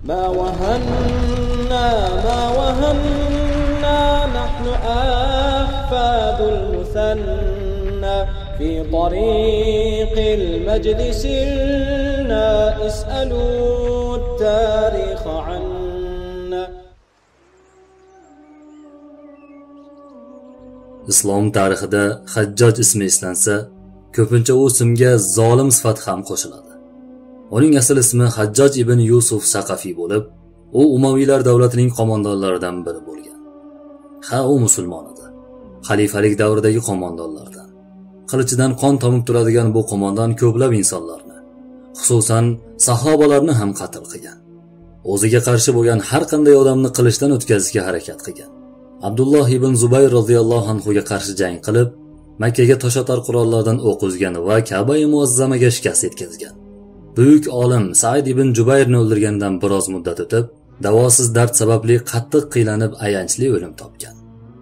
ما وهنا نحن أحفاد المثنى في طريق المجد سرنا اسألوا التاريخ عنا. Islom tarixida Hajjoj ismi eslansa, ko'pincha u ismga zolim sifat ham qo'shiladi. Uning asl ismi Hajjoj ibn Yusuf Saqafiy bo'lib, u Umaviylar davlatining qo'mondonlaridan biri bo'lgan. U musulmon edi. Xalifalik davridagi qo'mondonlardan. Qilichidan qon tomib turadigan bu qo'mondon ko'plab insonlarni, xususan sahobalarni ham qatl qilgan. O'ziga qarshi bo'lgan har qanday odamni qilichdan o'tkazishga harakat qilgan. Abdulloh ibn Zubayr radhiyallohu anhu ga qarshi jang qilib, Makka ga toshotar qurollardan o'q uzgan va Ka'ba-i Muazzamaga shikast yetkazgan. Buyuk olim Said ibn Jubayrni o'ldirgandan biroz muddat o'tib, davosiz dard sababli qattiq qiynalib ayanchli o'lim topgan.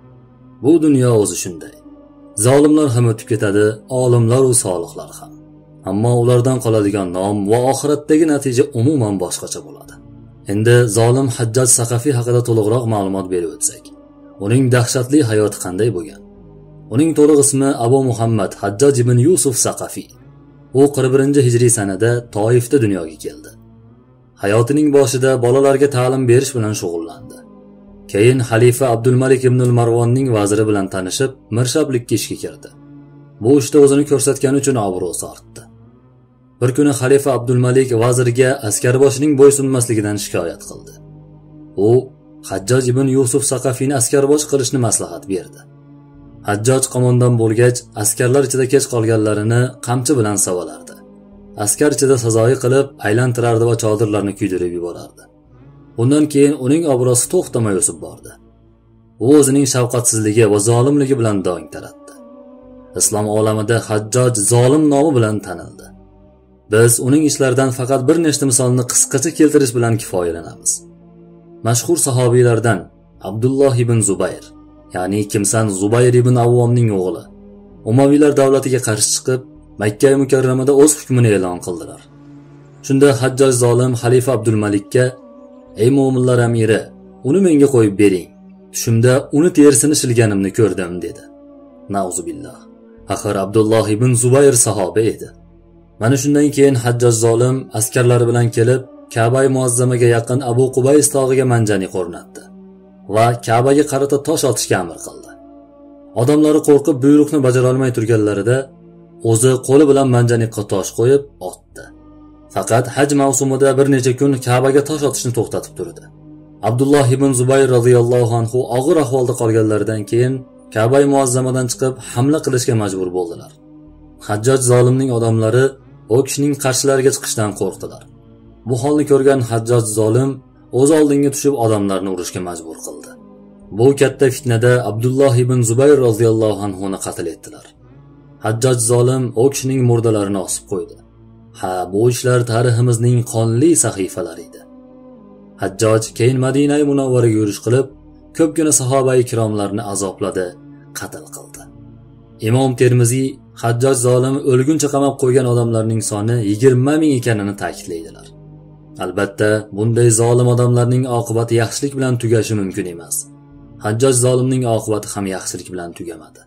Bu dunyo o'zi shunday. Zolimlar ham o'tib ketadi, olimlar va solihlar ham. Ammo ulardan qoladigan nom va oxiratdagi natija umuman boshqacha bo'ladi. Endi zolim Hajjoj Saqafiy haqida to'liqroq ma'lumot berib o'tsak. Uning dahshatli hayoti qanday bo'lgan? Uning to'liq ismi Abu Muhammad Hajjoj ibn Yusuf Saqafiy. U 41-hijriy sanada Toifda dunyoga keldi. Hayotining boshida bolalarga ta'lim berish bilan shug'ullandi. Keyin xalifa Abdulmalik ibn al-Marvonning vaziri bilan tanishib, mirshablikka ishga kirdi. Bu ishda o'zini ko'rsatgani uchun obro'si ortdi. Bir kuni xalifa Abdulmalik vazirga askarboshining bo'ysunmasligidan shikoyat qildi. U Hajjoj ibn Yusuf Saqafiyni askarbosh qilishni maslahat berdi. Hajjoj qo'mondon bo'lgach, askarlar ichida kech qolganlarini qamchi bilan savalardi. Askar ichida sazoyi qilib, aylantirardi va chodirlarni kuydirib yuborardi. Undan keyin uning obro'si to'xtamay o'sib bordi. U o'zining shafqatsizligi va zolimligi bilan dong taratdi. Islom olamida Hajjoj zolim nomi bilan tanildi. Biz uning ishlaridan faqat bir nechta misolni qisqacha keltirish bilan kifoyalanamiz. Mashhur sahobiylardan Abdulloh ibn Zubayr, ya'ni kimsan Zubayr ibn Avvomning o'g'li, Umaviylar davlatiga qarshi chiqib, Makka mukarramada o'z hukmini e'lon qildilar. Shunda Hajjoj zolim xalifa Abdulmalikka: "Ey mu'minlar amiri, uni menga qo'yib bering. Tushimda uni terisini shilganimni ko'rdim" dedi. Nauzubillah. Axir Abdulloh ibn Zubayr sahoba edi. Mana shundan keyin Hajjoj zolim askarlari bilan kelib, Ka'ba-i Muazzamaga yaqin Abu Qubays tog'iga manjaniq o'rnatdi va Ka'baga qarata tosh otishga amr qildi. Odamlari qo'rqib buyruqni bajara olmay turganlarida o'zi qo'li bilan manjaniqqa tosh qo'yib otdi. Faqat haj mavsumida bir necha kun Ka'baga tosh otishni to'xtatib turdi. Abdulloh ibn Zubayr radhiyallohu anhu og'ir ahvolda qolganlaridan keyin Ka'ba-i Muazzamadan chiqib hamla qilishga majbur bo'ldilar. Hajjoj zolimning odamlari u kishining qarshilariga chiqishdan qo'rqdilar. Bu holni ko'rgan Hajjoj zolim o'z oldinga tushib odamlarni urishga majbur qildi. Bu katta fitnada Abdulloh ibn Zubayr radhiyallohu anhu ni qatl etdilar. Hajjoj zolim u kishining murdalarini osib qo'ydi. Bu ishlar tariximizning qonli sahifalari edi. Hajjoj keyin Madina-i Munawvaraga yurish qilib, ko'pgina sahoba-i kiromlarni azobladi, qatl qildi. Imom Termiziy Hajjoj zolim o'lguncha qamab qo'ygan odamlarning soni 20 ming ekanini ta'kidlaydilar. Albatta, bunday zolim odamlarning oqibati yaxshilik bilan tugashi mumkin emas. Hajjoj zolimning oqibati ham yaxshilik bilan tugamadi.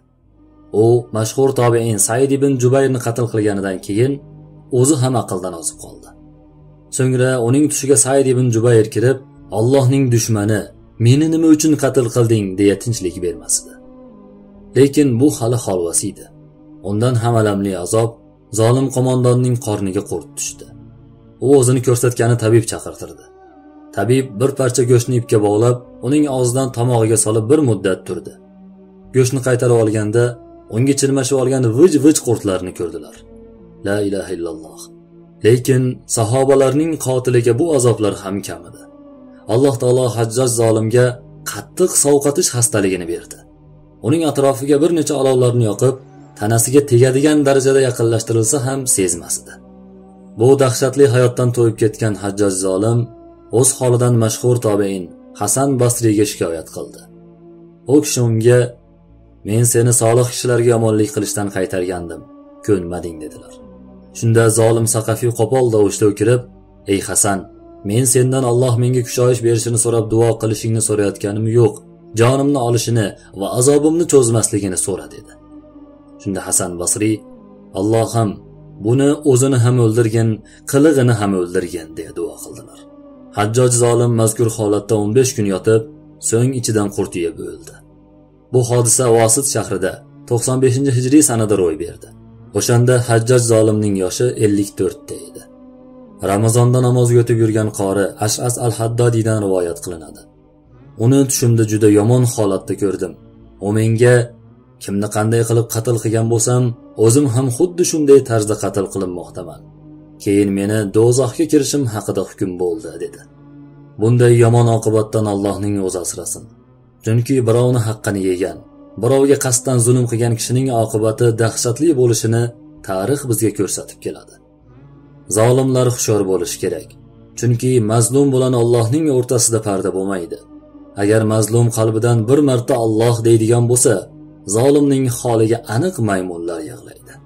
U mashhur tobein Said ibn Jubayrni qatl qilganidan keyin o'zi ham aqldan ozib qoldi. So'ngra uning tushiga Said ibn Jubayr kirib, Allohning dushmani, meni nima uchun qatl qilding deya tinchlik bermasdi. Lekin bu hali holvasi edi. Undan ham alamli azob zolim qo'mondonning qorniga qurt tushdi. U o'zini ko'rsatgani tabib chaqirtirdi. Tabib bir parcha go'shtni ipga bog'lab, uning og'zidan tomog'iga solib bir muddat turdi. Go'shtni qaytarib olganda, unga chirmashib olgan vij-vij qurtlarni ko'rdilar. La ilaha illalloh. Lekin sahobalarning qotiliga bu azoblar ham kam edi. Alloh taolo Hajjoj zolimga qattiq sovqotish xastaligini berdi. Uning atrofiga bir necha olovlarni yoqib, tanasiga tegadigan darajada yaqinlashtirilsa ham sezmasdi. Bu dahshatli hayotdan to'yib ketgan Hajjoj zolim o'z holidan mashhur tobein Hasan Basriyga shikoyat qildi. U kishi unga: "Men seni solih kishilarga yomonlik qilishdan qaytargandim, ko'nmading" dedilar. Shunda zolim Saqafiy qo'pol tovushda o'kirib: "Ey Hasan, Men sendan Alloh menga kushoyish berishini so'rab duo qilishingni so'rayotganim yo'q. Jonimni olishini va azobimni cho'zmasligini so'ra dedi. Shunda Hasan Basriy Alloh ham buni o'zini ham o'ldirgan, qilig'ini ham o'ldirgan deya duo qildilar. Hajjoj zolim mazkur holatda 15 kun yotib, so'ng ichidan qurtiyib o'ldi. Bu hodisa Vosit shahrida 95-hijriy sanada ro'y berdi. O'shanda Hajjoj zolimning yoshi 54 ta edi. Ramazonda namozga o'tib yurgan qori Ash'as al-Haddodiydan rivoyat qilinadi. Uni tushimda juda yomon holatda ko'rdim. U menga kimni qanday qilib qatl qilgan bo'lsam, o'zim ham xuddi shunday tarzda qatl qilinmoqdaman. Keyin meni do'zaxga kirishim haqida hukm bo'ldi dedi. Bunday yomon oqibatdan Allohning o'zi asrasin. Chunki birovni haqqini yegan, birovga qasddan zulm qilgan kishining oqibati dahshatli bo'lishini tarix bizga ko'rsatib keladi. Zolimlar hushyor bo'lish kerak. Chunki mazlum bilan Allohning o'rtasida parda bo'lmaydi. Agar mazlum qalbidan bir marta Alloh deydigan bo'lsa, zolimning holiga aniq maymunlar yig'laydi.